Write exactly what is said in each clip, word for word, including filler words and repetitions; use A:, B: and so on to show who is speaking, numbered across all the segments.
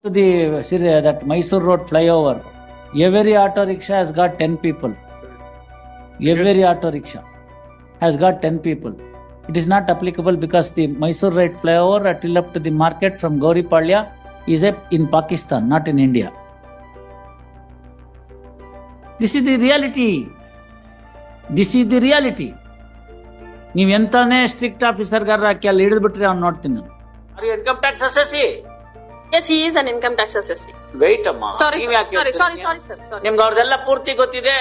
A: To the that Mysore Road flyover, every auto rickshaw has got ten people. Every auto rickshaw has got ten people. It is not applicable because the Mysore Road flyover till up to the market from Gauripalya is a, in Pakistan, not in India. This is the reality. This is the reality. ನೀವು ಎಂತಾನೇ strict officer ಗಾರ ಹಾಕಿ ಅಲ್ಲಿ ಹಿಡಿದು ಬಿಟ್ರೆ ಅವ್ನು ನೋಡ್ತೀನಿ ನಾನು. Are you income tax assessee?
B: Yes, he is an income tax assessee.
A: Wait amma.
B: Sorry, sorry, sorry, sorry, sorry, sir. Sorry.
A: ನಿಮ್ಗೆ ಅವ್ರದೆಲ್ಲ ಪೂರ್ತಿ ಗೊತ್ತಿದೆ.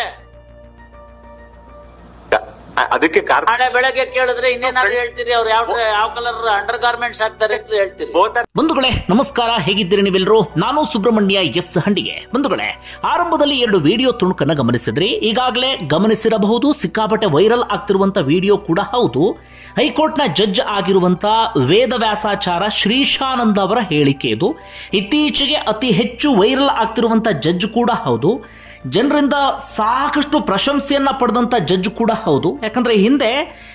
C: ಅದಕ್ಕೆ
A: ನಾಳೆ ಬೆಳಗ್ಗೆ ಕೇಳಿದ್ರೆ ಇನ್ನೇನಾದ್ರು ಹೇಳ್ತೀರಿ, ಅವ್ರು ಯಾವ ಯಾವ ಕಲರ್ ಅಂಡರ್ ಗಾರ್ಮೆಂಟ್ಸ್ ಹಾಕ್ತಾರೆ ಅಂತ ಹೇಳ್ತೀರಿ.
D: ಬಂಧುಗಳೇ ನಮಸ್ಕಾರ, ಹೇಗಿದ್ದೀರಿ ನೀವೆಲ್ಲರೂ? ನಾನು ಸುಬ್ರಹ್ಮಣ್ಯ ಎಸ್ ಹಂಡಿಗೆ. ಬಂಧುಗಳೇ, ಆರಂಭದಲ್ಲಿ ಎರಡು ವಿಡಿಯೋ ತುಣುಕನ್ನ ಗಮನಿಸಿದ್ರಿ. ಈಗಾಗಲೇ ಗಮನಿಸಿರಬಹುದು, ಸಿಕ್ಕಾಪಟ್ಟೆ ವೈರಲ್ ಆಗ್ತಿರುವಂತ ವಿಡಿಯೋ ಕೂಡ ಹೌದು. ಹೈಕೋರ್ಟ್ನ ಜಡ್ಜ್ ಆಗಿರುವಂತ ವೇದವ್ಯಾಸಾಚಾರ ಶ್ರೀಶಾನಂದ ಅವರ ಹೇಳಿಕೆ ಇದು. ಇತ್ತೀಚೆಗೆ ಅತಿ ಹೆಚ್ಚು ವೈರಲ್ ಆಗ್ತಿರುವಂತ ಜಡ್ಜ್ ಕೂಡ ಹೌದು. ಜನರಿಂದ ಸಾಕಷ್ಟು ಪ್ರಶಂಸೆಯನ್ನ ಪಡೆದಂತ ಜಡ್ಜ್ ಕೂಡ ಹೌದು. ಯಾಕಂದ್ರೆ ಹಿಂದೆ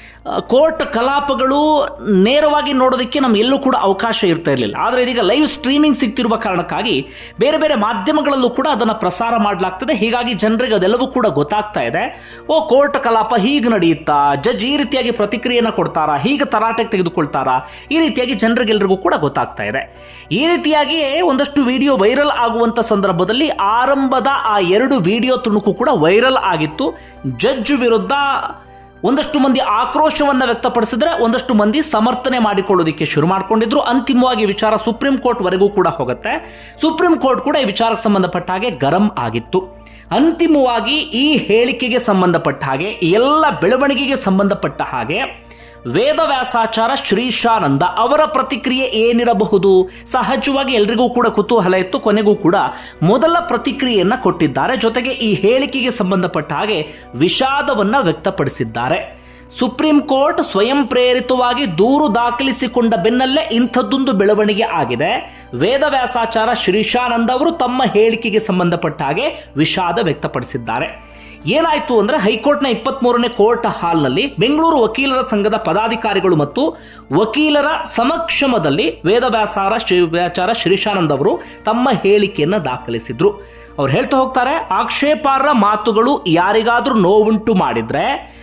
D: ಕೋರ್ಟ್ ಕಲಾಪಗಳು ನೇರವಾಗಿ ನೋಡೋದಕ್ಕೆ ನಮ್ಗೆ ಎಲ್ಲೂ ಕೂಡ ಅವಕಾಶ ಇರ್ತಾ ಇರಲಿಲ್ಲ. ಆದರೆ ಇದೀಗ ಲೈವ್ ಸ್ಟ್ರೀಮಿಂಗ್ ಸಿಗ್ತಿರುವ ಕಾರಣಕ್ಕಾಗಿ ಬೇರೆ ಬೇರೆ ಮಾಧ್ಯಮಗಳಲ್ಲೂ ಕೂಡ ಅದನ್ನು ಪ್ರಸಾರ ಮಾಡಲಾಗ್ತದೆ. ಹೀಗಾಗಿ ಜನರಿಗೆ ಅದೆಲ್ಲವೂ ಕೂಡ ಗೊತ್ತಾಗ್ತಾ ಇದೆ. ಓ, ಕೋರ್ಟ್ ಕಲಾಪ ಹೀಗೆ ನಡೆಯುತ್ತಾ, ಜಡ್ಜ್ ಈ ರೀತಿಯಾಗಿ ಪ್ರತಿಕ್ರಿಯೆಯನ್ನು ಕೊಡ್ತಾರಾ, ಹೀಗೆ ತರಾಟೆಗೆ ತೆಗೆದುಕೊಳ್ತಾರಾ, ಈ ರೀತಿಯಾಗಿ ಜನರಿಗೆಲ್ಲರಿಗೂ ಕೂಡ ಗೊತ್ತಾಗ್ತಾ ಇದೆ. ಈ ರೀತಿಯಾಗಿಯೇ ಒಂದಷ್ಟು ವಿಡಿಯೋ ವೈರಲ್ ಆಗುವಂತ ಸಂದರ್ಭದಲ್ಲಿ ಆರಂಭದ ಆ ಎರಡು ವಿಡಿಯೋ ತುಣುಕು ಕೂಡ ವೈರಲ್ ಆಗಿತ್ತು. ಜಡ್ಜ್ ವಿರುದ್ಧ ಒಂದಷ್ಟು ಮಂದಿ ಆಕ್ರೋಶವನ್ನ ವ್ಯಕ್ತಪಡಿಸಿದ್ರೆ, ಒಂದಷ್ಟು ಮಂದಿ ಸಮರ್ಥನೆ ಮಾಡಿಕೊಳ್ಳೋದಕ್ಕೆ ಶುರು ಮಾಡಿಕೊಂಡಿದ್ರು. ಅಂತಿಮವಾಗಿ ವಿಚಾರ ಸುಪ್ರೀಂ ಕೋರ್ಟ್ ವರೆಗೂ ಕೂಡ ಹೋಗುತ್ತೆ. ಸುಪ್ರೀಂ ಕೋರ್ಟ್ ಕೂಡ ಈ ವಿಚಾರಕ್ಕೆ ಸಂಬಂಧಪಟ್ಟ ಹಾಗೆ ಗರಂ ಆಗಿತ್ತು. ಅಂತಿಮವಾಗಿ ಈ ಹೇಳಿಕೆಗೆ ಸಂಬಂಧಪಟ್ಟ ಹಾಗೆ, ಎಲ್ಲ ಬೆಳವಣಿಗೆಗೆ ಸಂಬಂಧಪಟ್ಟ ಹಾಗೆ ವೇದವ್ಯಾಸಾಚಾರ ಶ್ರೀಶಾನಂದ ಅವರ ಪ್ರತಿಕ್ರಿಯೆ ಏನಿರಬಹುದು? ಸಹಜವಾಗಿ ಎಲ್ರಿಗೂ ಕೂಡ ಕುತೂಹಲ ಇತ್ತು. ಕೊನೆಗೂ ಕೂಡ ಮೊದಲ ಪ್ರತಿಕ್ರಿಯೆಯನ್ನ ಕೊಟ್ಟಿದ್ದಾರೆ. ಜೊತೆಗೆ ಈ ಹೇಳಿಕೆಗೆ ಸಂಬಂಧಪಟ್ಟ ಹಾಗೆ ವಿಷಾದವನ್ನ ವ್ಯಕ್ತಪಡಿಸಿದ್ದಾರೆ. ಸುಪ್ರೀಂ ಕೋರ್ಟ್ ಸ್ವಯಂ ಪ್ರೇರಿತವಾಗಿ ದೂರು ದಾಖಲಿಸಿಕೊಂಡ ಬೆನ್ನಲ್ಲೇ ಇಂಥದ್ದೊಂದು ಬೆಳವಣಿಗೆ ಆಗಿದೆ. ವೇದವ್ಯಾಸಾಚಾರ ಶ್ರೀಶಾನಂದ ಅವರು ತಮ್ಮ ಹೇಳಿಕೆಗೆ ಸಂಬಂಧಪಟ್ಟ ಹಾಗೆ ವಿಷಾದ ವ್ಯಕ್ತಪಡಿಸಿದ್ದಾರೆ. ಏನಾಯ್ತು ಅಂದ್ರೆ, ಹೈಕೋರ್ಟ್ನ ಇಪ್ಪತ್ತ್ ಮೂರನೇ ಕೋರ್ಟ್ ಹಾಲ್ನಲ್ಲಿ ಬೆಂಗಳೂರು ವಕೀಲರ ಸಂಘದ ಪದಾಧಿಕಾರಿಗಳು ಮತ್ತು ವಕೀಲರ ಸಮಕ್ಷಮದಲ್ಲಿ ವೇದವ್ಯಾಸಾರ ಶ್ರೀವ್ಯಾಚಾರ ಶ್ರೀಶಾನಂದ್ ಅವರು ತಮ್ಮ ಹೇಳಿಕೆಯನ್ನ ದಾಖಲಿಸಿದ್ರು. ಅವ್ರು ಹೇಳ್ತಾ ಹೋಗ್ತಾರೆ, ಆಕ್ಷೇಪಾರ್ಹ ಮಾತುಗಳು ಯಾರಿಗಾದ್ರೂ ನೋವುಂಟು ಮಾಡಿದ್ರೆ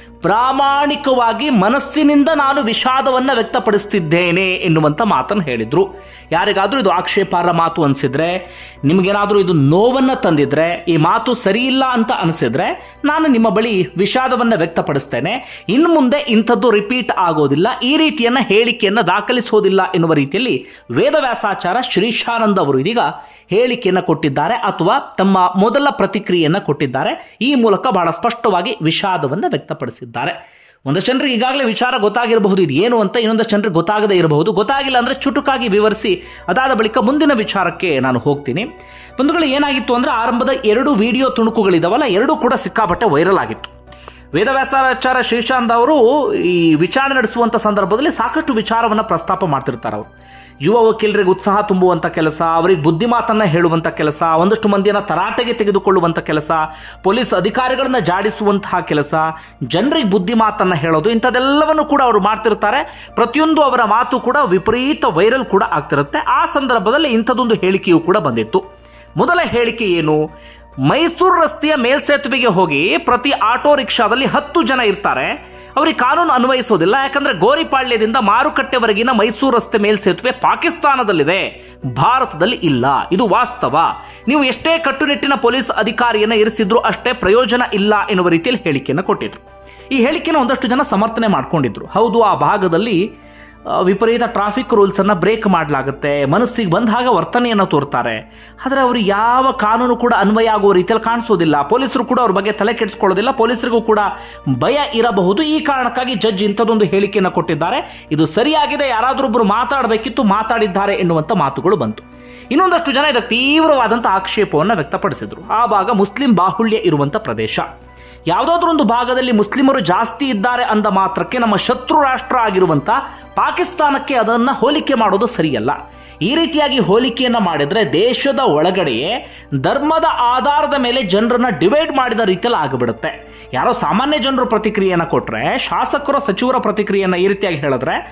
D: ಪ್ರಾಮಾಣಿಕವಾಗಿ ಮನಸ್ಸಿನಿಂದ ನಾನು ವಿಷಾದವನ್ನ ವ್ಯಕ್ತಪಡಿಸ್ತಿದ್ದೇನೆ ಎನ್ನುವಂತ ಮಾತನ್ನು ಹೇಳಿದ್ರು. ಯಾರಿಗಾದ್ರೂ ಇದು ಆಕ್ಷೇಪಾರ್ಹ ಮಾತು ಅನಿಸಿದ್ರೆ, ನಿಮ್ಗೇನಾದ್ರೂ ಇದು ನೋವನ್ನ ತಂದಿದ್ರೆ, ಈ ಮಾತು ಸರಿಯಿಲ್ಲ ಅಂತ ಅನಿಸಿದ್ರೆ ನಾನು ನಿಮ್ಮ ಬಳಿ ವಿಷಾದವನ್ನ ವ್ಯಕ್ತಪಡಿಸ್ತೇನೆ. ಇನ್ನು ಮುಂದೆ ಇಂಥದ್ದು ರಿಪೀಟ್ ಆಗೋದಿಲ್ಲ, ಈ ರೀತಿಯನ್ನ ಹೇಳಿಕೆಯನ್ನ ದಾಖಲಿಸೋದಿಲ್ಲ ಎನ್ನುವ ರೀತಿಯಲ್ಲಿ ವೇದವ್ಯಾಸಾಚಾರ ಶ್ರೀಶಾನಂದ್ ಅವರು ಇದೀಗ ಹೇಳಿಕೆಯನ್ನ ಕೊಟ್ಟಿದ್ದಾರೆ, ಅಥವಾ ತಮ್ಮ ಮೊದಲ ಪ್ರತಿಕ್ರಿಯೆಯನ್ನ ಕೊಟ್ಟಿದ್ದಾರೆ. ಈ ಮೂಲಕ ಬಹಳ ಸ್ಪಷ್ಟವಾಗಿ ವಿಷಾದವನ್ನ ವ್ಯಕ್ತಪಡಿಸಿದ್ದಾರೆ. ಒಂದಷ್ಟು ಜನರಿಗೆ ಈಗಾಗಲೇ ವಿಚಾರ ಗೊತ್ತಾಗಿರಬಹುದು ಇದು ಏನು ಅಂತ, ಇನ್ನೊಂದಷ್ಟು ಜನರಿಗೆ ಗೊತ್ತಾಗದೇ ಇರಬಹುದು. ಗೊತ್ತಾಗಿಲ್ಲ ಅಂದ್ರೆ ಚುಟುಕಾಗಿ ವಿವರಿಸಿ ಅದಾದ ಬಳಿಕ ಮುಂದಿನ ವಿಚಾರಕ್ಕೆ ನಾನು ಹೋಗ್ತೀನಿ. ಬಂಧುಗಳು, ಏನಾಗಿತ್ತು ಅಂದ್ರೆ, ಆರಂಭದ ಎರಡು ವಿಡಿಯೋ ತುಣುಕುಗಳಿದಾವಲ್ಲ, ಎರಡೂ ಕೂಡ ಸಿಕ್ಕಾಪಟ್ಟೆ ವೈರಲ್ ಆಗಿತ್ತು. ವೇದವ್ಯಾಸಾಚಾರ ಶ್ರೀಶಾನಂದ್ ಅವರು ಈ ವಿಚಾರಣೆ ನಡೆಸುವಂತ ಸಂದರ್ಭದಲ್ಲಿ ಸಾಕಷ್ಟು ವಿಚಾರವನ್ನ ಪ್ರಸ್ತಾಪ ಮಾಡ್ತಿರ್ತಾರೆ. ಅವರು ಯುವ ವಕೀಲರಿಗೆ ಉತ್ಸಾಹ ತುಂಬುವಂತ ಕೆಲಸ, ಅವರಿಗೆ ಬುದ್ಧಿ ಮಾತನ್ನ ಹೇಳುವಂತ ಕೆಲಸ, ಒಂದಷ್ಟು ಮಂದಿಯನ್ನ ತರಾಟೆಗೆ ತೆಗೆದುಕೊಳ್ಳುವಂತ ಕೆಲಸ, ಪೊಲೀಸ್ ಅಧಿಕಾರಿಗಳನ್ನ ಜಾಡಿಸುವಂತಹ ಕೆಲಸ, ಜನರಿಗೆ ಬುದ್ಧಿ ಮಾತನ್ನ ಹೇಳೋದು, ಇಂಥದ್ದೆಲ್ಲವನ್ನು ಕೂಡ ಅವರು ಮಾಡ್ತಿರ್ತಾರೆ. ಪ್ರತಿಯೊಂದು ಅವರ ಮಾತು ಕೂಡ ವಿಪರೀತ ವೈರಲ್ ಕೂಡ ಆಗ್ತಿರುತ್ತೆ. ಆ ಸಂದರ್ಭದಲ್ಲಿ ಇಂಥದ್ದೊಂದು ಹೇಳಿಕೆಯೂ ಕೂಡ ಬಂದಿತ್ತು. ಮೊದಲ ಹೇಳಿಕೆ ಏನು? ಮೈಸೂರು ರಸ್ತೆಯ ಮೇಲ್ಸೇತುವೆಗೆ ಹೋಗಿ ಪ್ರತಿ ಆಟೋ ರಿಕ್ಷಾದಲ್ಲಿ ಹತ್ತು ಜನ ಇರ್ತಾರೆ, ಅವರಿಗೆ ಕಾನೂನು ಅನ್ವಯಿಸೋದಿಲ್ಲ. ಯಾಕಂದ್ರೆ ಗೋರಿಪಾಳ್ಯದಿಂದ ಮಾರುಕಟ್ಟೆವರೆಗಿನ ಮೈಸೂರು ರಸ್ತೆ ಮೇಲ್ಸೇತುವೆ ಪಾಕಿಸ್ತಾನದಲ್ಲಿದೆ, ಭಾರತದಲ್ಲಿ ಇಲ್ಲ. ಇದು ವಾಸ್ತವ. ನೀವು ಎಷ್ಟೇ ಕಟ್ಟುನಿಟ್ಟಿನ ಪೊಲೀಸ್ ಅಧಿಕಾರಿಯನ್ನ ಇರಿಸಿದ್ರು ಅಷ್ಟೇ ಪ್ರಯೋಜನ ಇಲ್ಲ ಎನ್ನುವ ರೀತಿಯಲ್ಲಿ ಹೇಳಿಕೆಯನ್ನು ಕೊಟ್ಟಿದ್ರು. ಈ ಹೇಳಿಕೆಯನ್ನು ಒಂದಷ್ಟು ಜನ ಸಮರ್ಥನೆ ಮಾಡ್ಕೊಂಡಿದ್ರು. ಹೌದು, ಆ ಭಾಗದಲ್ಲಿ ವಿಪರೀತ ಟ್ರಾಫಿಕ್ ರೂಲ್ಸ್ ಅನ್ನ ಬ್ರೇಕ್ ಮಾಡಲಾಗುತ್ತೆ, ಮನಸ್ಸಿಗೆ ಬಂದ ಹಾಗೆ ವರ್ತನೆಯನ್ನು ತೋರ್ತಾರೆ. ಆದರೆ ಅವರು ಯಾವ ಕಾನೂನು ಕೂಡ ಅನ್ವಯ ಆಗುವ ರೀತಿಯಲ್ಲಿ ಕಾಣಿಸೋದಿಲ್ಲ. ಪೊಲೀಸರು ಕೂಡ ಅವ್ರ ಬಗ್ಗೆ ತಲೆ ಕೆಡಿಸ್ಕೊಳ್ಳೋದಿಲ್ಲ. ಪೊಲೀಸರಿಗೂ ಕೂಡ ಭಯ ಇರಬಹುದು. ಈ ಕಾರಣಕ್ಕಾಗಿ ಜಡ್ಜ್ ಇಂಥದ್ದೊಂದು ಹೇಳಿಕೆಯನ್ನು ಕೊಟ್ಟಿದ್ದಾರೆ. ಇದು ಸರಿಯಾಗಿದೆ, ಯಾರಾದ್ರೊಬ್ಬರು ಮಾತಾಡಬೇಕಿತ್ತು, ಮಾತಾಡಿದ್ದಾರೆ ಎನ್ನುವಂತ ಮಾತುಗಳು ಬಂತು. ಇನ್ನೊಂದಷ್ಟು ಜನ ಇದಕ್ಕೆ ತೀವ್ರವಾದಂತಹ ಆಕ್ಷೇಪವನ್ನು ವ್ಯಕ್ತಪಡಿಸಿದ್ರು. ಆ ಭಾಗ ಮುಸ್ಲಿಂ ಬಾಹುಳ್ಯ ಇರುವಂತ ಪ್ರದೇಶ. ಯಾವುದಾದ್ರೂ ಒಂದು ಭಾಗದಲ್ಲಿ ಮುಸ್ಲಿಮರು ಜಾಸ್ತಿ ಇದ್ದಾರೆ ಅಂದ ಮಾತ್ರಕ್ಕೆ ನಮ್ಮ ಶತ್ರು ರಾಷ್ಟ್ರ ಆಗಿರುವಂತ ಪಾಕಿಸ್ತಾನಕ್ಕೆ ಅದನ್ನ ಹೋಲಿಕೆ ಮಾಡೋದು ಸರಿಯಲ್ಲ. ಈ ರೀತಿಯಾಗಿ ಹೋಲಿಕೆಯನ್ನ ಮಾಡಿದ್ರೆ ದೇಶದ ಒಳಗಡೆಯೇ ಧರ್ಮದ ಆಧಾರದ ಮೇಲೆ ಜನರನ್ನ ಡಿವೈಡ್ ಮಾಡಿದ ರೀತಿಯಲ್ಲಿ ಆಗಿಬಿಡುತ್ತೆ. ಯಾರೋ ಸಾಮಾನ್ಯ ಜನರು ಪ್ರತಿಕ್ರಿಯೆಯನ್ನ ಕೊಟ್ರೆ, ಶಾಸಕರ ಸಚಿವರ ಪ್ರತಿಕ್ರಿಯೆಯನ್ನ ಈ ರೀತಿಯಾಗಿ ಹೇಳಿದ್ರೆ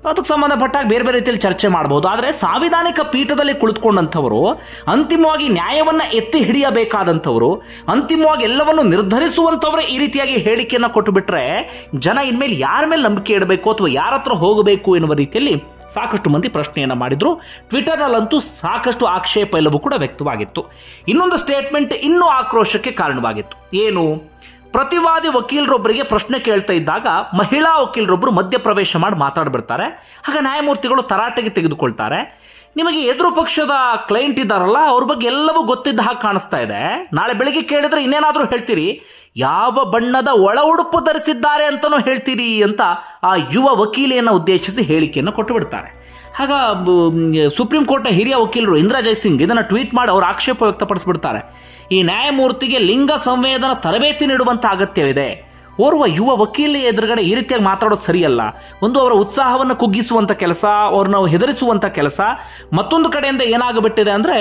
D: ಅದಕ್ಕೆ ಸಂಬಂಧಪಟ್ಟಾಗ ಬೇರೆ ಬೇರೆ ರೀತಿಯಲ್ಲಿ ಚರ್ಚೆ ಮಾಡಬಹುದು. ಆದರೆ ಸಾಂವಿಧಾನಿಕ ಪೀಠದಲ್ಲಿ ಕುಳಿತುಕೊಂಡಂಥವರು, ಅಂತಿಮವಾಗಿ ನ್ಯಾಯವನ್ನ ಎತ್ತಿ ಹಿಡಿಯಬೇಕಾದಂಥವರು, ಅಂತಿಮವಾಗಿ ಎಲ್ಲವನ್ನು ನಿರ್ಧರಿಸುವಂಥವರೇ ಈ ರೀತಿಯಾಗಿ ಹೇಳಿಕೆಯನ್ನು ಕೊಟ್ಟು ಬಿಟ್ರೆ ಜನ ಇನ್ಮೇಲೆ ಯಾರ ಮೇಲೆ ನಂಬಿಕೆ ಇಡಬೇಕು ಅಥವಾ ಯಾರ ಹತ್ರ ಹೋಗಬೇಕು ಎನ್ನುವ ರೀತಿಯಲ್ಲಿ ಸಾಕಷ್ಟು ಮಂದಿ ಪ್ರಶ್ನೆಯನ್ನ ಮಾಡಿದ್ರು. ಟ್ವಿಟರ್ನಲ್ಲಂತೂ ಸಾಕಷ್ಟು ಆಕ್ಷೇಪ ಎಲ್ಲವೂ ಕೂಡ ವ್ಯಕ್ತವಾಗಿತ್ತು. ಇನ್ನೊಂದು ಸ್ಟೇಟ್ಮೆಂಟ್ ಇನ್ನೂ ಆಕ್ರೋಶಕ್ಕೆ ಕಾರಣವಾಗಿತ್ತು. ಏನು? ಪ್ರತಿವಾದಿ ವಕೀಲರೊಬ್ಬರಿಗೆ ಪ್ರಶ್ನೆ ಕೇಳ್ತಾ ಇದ್ದಾಗ ಮಹಿಳಾ ವಕೀಲರೊಬ್ಬರು ಮಧ್ಯಪ್ರವೇಶ ಮಾಡಿ ಮಾತಾಡ್ಬಿಡ್ತಾರೆ. ಆಗ ನ್ಯಾಯಮೂರ್ತಿಗಳು ತರಾಟೆಗೆ ತೆಗೆದುಕೊಳ್ತಾರೆ. ನಿಮಗೆ ಎದುರು ಪಕ್ಷದ ಕ್ಲೈಂಟ್ ಇದ್ದಾರಲ್ಲ, ಅವ್ರ ಬಗ್ಗೆ ಎಲ್ಲವೂ ಗೊತ್ತಿದ್ದ ಹಾಗೆ ಕಾಣಿಸ್ತಾ ಇದೆ. ನಾಳೆ ಬೆಳಿಗ್ಗೆ ಕೇಳಿದ್ರೆ ಇನ್ನೇನಾದ್ರೂ ಹೇಳ್ತೀರಿ, ಯಾವ ಬಣ್ಣದ ಒಳ ಉಡುಪು ಧರಿಸಿದ್ದಾರೆ ಅಂತನೂ ಹೇಳ್ತೀರಿ ಅಂತ ಆ ಯುವ ವಕೀಲೆಯನ್ನು ಉದ್ದೇಶಿಸಿ ಹೇಳಿಕೆಯನ್ನು ಕೊಟ್ಟು ಬಿಡ್ತಾರೆ. ಆಗ ಸುಪ್ರೀಂ ಕೋರ್ಟ್ನ ಹಿರಿಯ ವಕೀಲರು ಇಂದಿರಾ ಜೈಸಿಂಗ್ ಇದನ್ನು ಟ್ವೀಟ್ ಮಾಡಿ ಅವರು ಆಕ್ಷೇಪ ವ್ಯಕ್ತಪಡಿಸ್ಬಿಡ್ತಾರೆ. ಈ ನ್ಯಾಯಮೂರ್ತಿಗೆ ಲಿಂಗ ಸಂವೇದನ ತರಬೇತಿ ನೀಡುವಂತ ಅಗತ್ಯವಿದೆ. ಓರ್ವ ಯುವ ವಕೀಲಿ ಎದುರುಗಡೆ ಈ ರೀತಿಯಾಗಿ ಮಾತಾಡೋದು ಸರಿಯಲ್ಲ. ಒಂದು ಅವರ ಉತ್ಸಾಹವನ್ನು ಕುಗ್ಗಿಸುವಂತ ಕೆಲಸ, ಅವ್ರನ್ನ ಹೆದರಿಸುವಂತ ಕೆಲಸ. ಮತ್ತೊಂದು ಕಡೆಯಿಂದ ಏನಾಗಬಿಟ್ಟಿದೆ ಅಂದ್ರೆ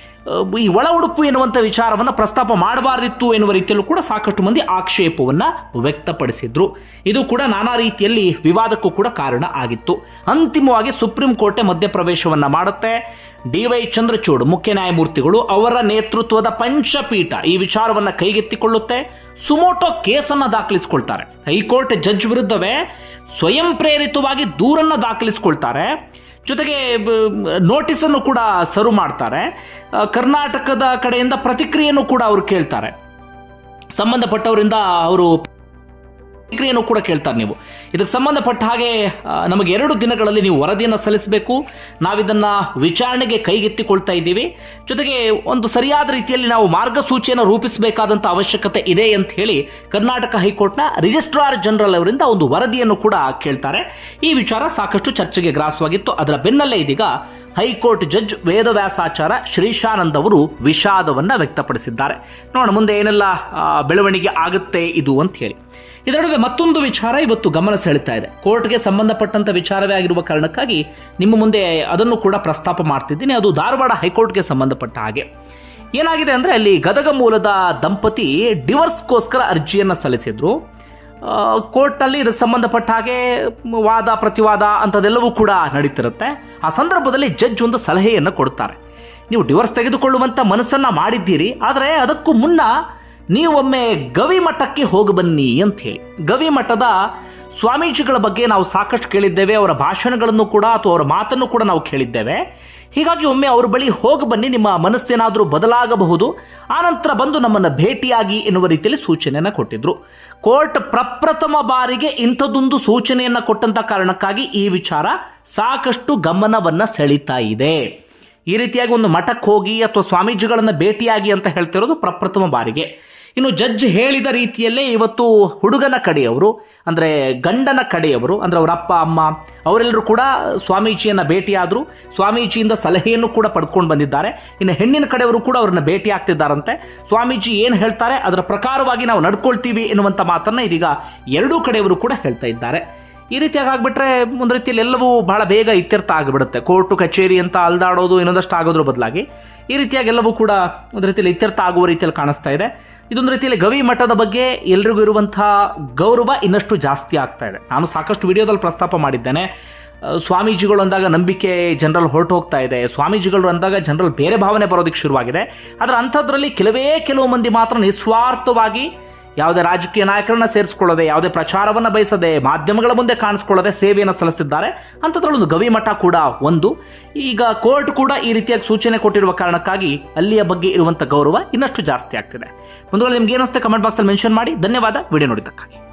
D: ಈ ಒಳ ಉಡುಪು ಎನ್ನುವಂಥ ವಿಚಾರವನ್ನು ಪ್ರಸ್ತಾಪ ಮಾಡಬಾರ್ದಿತ್ತು ಎನ್ನುವ ರೀತಿಯಲ್ಲೂ ಕೂಡ ಸಾಕಷ್ಟು ಮಂದಿ ಆಕ್ಷೇಪವನ್ನ ವ್ಯಕ್ತಪಡಿಸಿದ್ರು. ಇದು ಕೂಡ ನಾನಾ ರೀತಿಯಲ್ಲಿ ವಿವಾದಕ್ಕೂ ಕೂಡ ಕಾರಣ ಆಗಿತ್ತು. ಅಂತಿಮವಾಗಿ ಸುಪ್ರೀಂ ಕೋರ್ಟ್ ಮಧ್ಯಪ್ರವೇಶವನ್ನ ಮಾಡುತ್ತೆ. ಡಿ ವೈ ಚಂದ್ರಚೂಡ್ ಮುಖ್ಯ ನ್ಯಾಯಮೂರ್ತಿಗಳು ಅವರ ನೇತೃತ್ವದ ಪಂಚಪೀಠ ಈ ವಿಚಾರವನ್ನ ಕೈಗೆತ್ತಿಕೊಳ್ಳುತ್ತೆ. ಸುಮೋಟೋ ಕೇಸನ್ನ ದಾಖಲಿಸಿಕೊಳ್ತಾರೆ. ಹೈಕೋರ್ಟ್ ಜಡ್ಜ್ ವಿರುದ್ಧವೇ ಸ್ವಯಂ ಪ್ರೇರಿತವಾಗಿ ದೂರನ್ನ ದಾಖಲಿಸಿಕೊಳ್ತಾರೆ. ಜೊತೆಗೆ ನೋಟಿಸ್ ಅನ್ನು ಕೂಡ ಸರ್ವ್ ಮಾಡ್ತಾರೆ. ಕರ್ನಾಟಕದ ಕಡೆಯಿಂದ ಪ್ರತಿಕ್ರಿಯೆಯನ್ನು ಕೂಡ ಅವರು ಕೇಳ್ತಾರೆ. ಸಂಬಂಧಪಟ್ಟವರಿಂದ ಅವರು ಪ್ರತಿಕ್ರಿಯೆಯನ್ನು ಕೂಡ ಕೇಳ್ತಾರೆ. ನೀವು ಇದಕ್ಕೆ ಸಂಬಂಧಪಟ್ಟ ಹಾಗೆ ನಮಗೆ ಎರಡು ದಿನಗಳಲ್ಲಿ ನೀವು ವರದಿಯನ್ನು ಸಲ್ಲಿಸಬೇಕು. ನಾವಿದನ್ನ ವಿಚಾರಣೆಗೆ ಕೈಗೆತ್ತಿಕೊಳ್ತಾ ಇದ್ದೀವಿ. ಜೊತೆಗೆ ಒಂದು ಸರಿಯಾದ ರೀತಿಯಲ್ಲಿ ನಾವು ಮಾರ್ಗಸೂಚಿಯನ್ನು ರೂಪಿಸಬೇಕಾದಂತ ಅವಶ್ಯಕತೆ ಇದೆ ಅಂತ ಹೇಳಿ ಕರ್ನಾಟಕ ಹೈಕೋರ್ಟ್ನ ರಿಜಿಸ್ಟ್ರಾರ್ ಜನರಲ್ ಅವರಿಂದ ಒಂದು ವರದಿಯನ್ನು ಕೂಡ ಕೇಳ್ತಾರೆ. ಈ ವಿಚಾರ ಸಾಕಷ್ಟು ಚರ್ಚೆಗೆ ಗ್ರಾಸವಾಗಿತ್ತು. ಅದರ ಬೆನ್ನಲ್ಲೇ ಇದೀಗ ಹೈಕೋರ್ಟ್ ಜಡ್ಜ್ ವೇದವ್ಯಾಸಾಚಾರ ಶ್ರೀಶಾನಂದ್ ಅವರು ವಿಷಾದವನ್ನ ವ್ಯಕ್ತಪಡಿಸಿದ್ದಾರೆ. ನೋಡೋಣ ಮುಂದೆ ಏನೆಲ್ಲ ಬೆಳವಣಿಗೆ ಆಗುತ್ತೆ ಇದು ಅಂತ ಹೇಳಿ. ಇದರ ನಡುವೆ ಮತ್ತೊಂದು ವಿಚಾರ ಇವತ್ತು ಗಮನ ಸೆಳೆತಾ ಇದೆ. ಕೋರ್ಟ್ಗೆ ಸಂಬಂಧಪಟ್ಟಂತ ವಿಚಾರವೇ ಆಗಿರುವ ಕಾರಣಕ್ಕಾಗಿ ನಿಮ್ಮ ಮುಂದೆ ಅದನ್ನು ಕೂಡ ಪ್ರಸ್ತಾಪ ಮಾಡ್ತಿದ್ದೀನಿ. ಅದು ಧಾರವಾಡ ಹೈಕೋರ್ಟ್ಗೆ ಸಂಬಂಧಪಟ್ಟ ಹಾಗೆ ಏನಾಗಿದೆ ಅಂದ್ರೆ, ಅಲ್ಲಿ ಗದಗ ಮೂಲದ ದಂಪತಿ ಡಿವೋರ್ಸ್ಗೋಸ್ಕರ ಅರ್ಜಿಯನ್ನು ಸಲ್ಲಿಸಿದ್ರು. ಕೋರ್ಟ್ನಲ್ಲಿ ಇದಕ್ಕೆ ಸಂಬಂಧಪಟ್ಟ ಹಾಗೆ ವಾದ ಪ್ರತಿವಾದ ಅಂಥದ್ದೆಲ್ಲವೂ ಕೂಡ ನಡೀತಿರುತ್ತೆ. ಆ ಸಂದರ್ಭದಲ್ಲಿ ಜಡ್ಜ್ ಒಂದು ಸಲಹೆಯನ್ನು ಕೊಡ್ತಾರೆ. ನೀವು ಡಿವೋರ್ಸ್ ತೆಗೆದುಕೊಳ್ಳುವಂತ ಮನಸ್ಸನ್ನ ಮಾಡಿದ್ದೀರಿ, ಆದರೆ ಅದಕ್ಕೂ ಮುನ್ನ ನೀವೊಮ್ಮೆ ಗವಿ ಮಠಕ್ಕೆ ಹೋಗಿ ಬನ್ನಿ ಅಂತ ಹೇಳಿ. ಗವಿ ಮಠದ ಸ್ವಾಮೀಜಿಗಳ ಬಗ್ಗೆ ನಾವು ಸಾಕಷ್ಟು ಕೇಳಿದ್ದೇವೆ. ಅವರ ಭಾಷಣಗಳನ್ನು ಕೂಡ ಅಥವಾ ಅವರ ಮಾತನ್ನು ಕೂಡ ನಾವು ಕೇಳಿದ್ದೇವೆ. ಹೀಗಾಗಿ ಒಮ್ಮೆ ಅವ್ರ ಬಳಿ ಹೋಗಿ ಬನ್ನಿ, ನಿಮ್ಮ ಮನಸ್ಸೇನಾದರೂ ಬದಲಾಗಬಹುದು, ಆನಂತರ ಬಂದು ನಮ್ಮನ್ನು ಭೇಟಿಯಾಗಿ ಎನ್ನುವ ರೀತಿಯಲ್ಲಿ ಸೂಚನೆಯನ್ನು ಕೊಟ್ಟಿದ್ರು. ಕೋರ್ಟ್ ಪ್ರಪ್ರಥಮ ಬಾರಿಗೆ ಇಂಥದ್ದೊಂದು ಸೂಚನೆಯನ್ನು ಕೊಟ್ಟಂತ ಕಾರಣಕ್ಕಾಗಿ ಈ ವಿಚಾರ ಸಾಕಷ್ಟು ಗಮನವನ್ನ ಸೆಳೀತಾ ಇದೆ. ಈ ರೀತಿಯಾಗಿ ಒಂದು ಮಠಕ್ಕೆ ಹೋಗಿ ಅಥವಾ ಸ್ವಾಮೀಜಿಗಳನ್ನ ಭೇಟಿಯಾಗಿ ಅಂತ ಹೇಳ್ತಿರೋದು ಪ್ರಪ್ರಥಮ ಬಾರಿಗೆ. ಇನ್ನು ಜಡ್ಜ್ ಹೇಳಿದ ರೀತಿಯಲ್ಲೇ ಇವತ್ತು ಹುಡುಗನ ಕಡೆಯವರು ಅಂದ್ರೆ ಗಂಡನ ಕಡೆಯವರು ಅಂದ್ರೆ ಅವರ ಅಪ್ಪ ಅಮ್ಮ ಅವರೆಲ್ಲರೂ ಕೂಡ ಸ್ವಾಮೀಜಿಯನ್ನ ಭೇಟಿಯಾದ್ರು. ಸ್ವಾಮೀಜಿಯಿಂದ ಸಲಹೆಯನ್ನು ಕೂಡ ಪಡ್ಕೊಂಡು ಬಂದಿದ್ದಾರೆ. ಇನ್ನು ಹೆಣ್ಣಿನ ಕಡೆಯವರು ಕೂಡ ಅವ್ರನ್ನ ಭೇಟಿ ಆಗ್ತಿದ್ದಾರಂತೆ. ಸ್ವಾಮೀಜಿ ಏನ್ ಹೇಳ್ತಾರೆ ಅದರ ಪ್ರಕಾರವಾಗಿ ನಾವು ನಡ್ಕೊಳ್ತೀವಿ ಎನ್ನುವಂತ ಮಾತನ್ನ ಇದೀಗ ಎರಡೂ ಕಡೆಯವರು ಕೂಡ ಹೇಳ್ತಾ ಇದ್ದಾರೆ. ಈ ರೀತಿಯಾಗಿ ಆಗ್ಬಿಟ್ರೆ ಒಂದು ರೀತಿಯಲ್ಲಿ ಎಲ್ಲವೂ ಬಹಳ ಬೇಗ ಇತ್ಯರ್ಥ ಆಗಿಬಿಡುತ್ತೆ. ಕೋರ್ಟು ಕಚೇರಿ ಅಂತ ಅಲ್ದಾಡೋದು ಇನ್ನೊಂದಷ್ಟು ಆಗೋದ್ರ ಬದಲಾಗಿ ಈ ರೀತಿಯಾಗಿ ಎಲ್ಲವೂ ಕೂಡ ಒಂದು ರೀತಿಯಲ್ಲಿ ಇತ್ಯರ್ಥ ಆಗುವ ರೀತಿಯಲ್ಲಿ ಕಾಣಿಸ್ತಾ ಇದೆ. ಇದೊಂದು ರೀತಿಯಲ್ಲಿ ಗವಿ ಮಠದ ಬಗ್ಗೆ ಎಲ್ರಿಗೂ ಇರುವಂತಹ ಗೌರವ ಇನ್ನಷ್ಟು ಜಾಸ್ತಿ ಆಗ್ತಾ ಇದೆ. ನಾನು ಸಾಕಷ್ಟು ವಿಡಿಯೋದಲ್ಲಿ ಪ್ರಸ್ತಾಪ ಮಾಡಿದ್ದೇನೆ. ಸ್ವಾಮೀಜಿಗಳು ಅಂದಾಗ ನಂಬಿಕೆ ಜನರಲ್ ಹೊರಟು ಹೋಗ್ತಾ ಇದೆ. ಸ್ವಾಮೀಜಿಗಳು ಅಂದಾಗ ಜನರಲ್ ಬೇರೆ ಭಾವನೆ ಬರೋದಕ್ಕೆ ಶುರುವಾಗಿದೆ. ಆದರೆ ಅಂಥದ್ರಲ್ಲಿ ಕೆಲವೇ ಕೆಲವು ಮಂದಿ ಮಾತ್ರ ನಿಸ್ವಾರ್ಥವಾಗಿ ಯಾವುದೇ ರಾಜಕೀಯ ನಾಯಕರನ್ನ ಸೇರಿಸಿಕೊಳ್ಳದೆ, ಯಾವುದೇ ಪ್ರಚಾರವನ್ನ ಬಯಸದೆ, ಮಾಧ್ಯಮಗಳ ಮುಂದೆ ಕಾಣಿಸ್ಕೊಳ್ಳದೆ ಸೇವೆಯನ್ನು ಸಲ್ಲಿಸಿದ್ದಾರೆ. ಅಂಥದ್ರಲ್ಲಿ ಒಂದು ಗವಿ ಮಠ ಕೂಡ ಒಂದು. ಈಗ ಕೋರ್ಟ್ ಕೂಡ ಈ ರೀತಿಯಾಗಿ ಸೂಚನೆ ಕೊಟ್ಟಿರುವ ಕಾರಣಕ್ಕಾಗಿ ಅಲ್ಲಿಯ ಬಗ್ಗೆ ಇರುವಂತ ಗೌರವ ಇನ್ನಷ್ಟು ಜಾಸ್ತಿ ಆಗ್ತಿದೆ. ಒಂದು ವೇಳೆ ನಿಮ್ಗೆ ಏನಿಸುತ್ತೆ ಕಮೆಂಟ್ ಬಾಕ್ಸ್ ಅಲ್ಲಿ ಮೆನ್ಷನ್ ಮಾಡಿ. ಧನ್ಯವಾದ ವಿಡಿಯೋ ನೋಡಿದ್ದಕ್ಕಾಗಿ.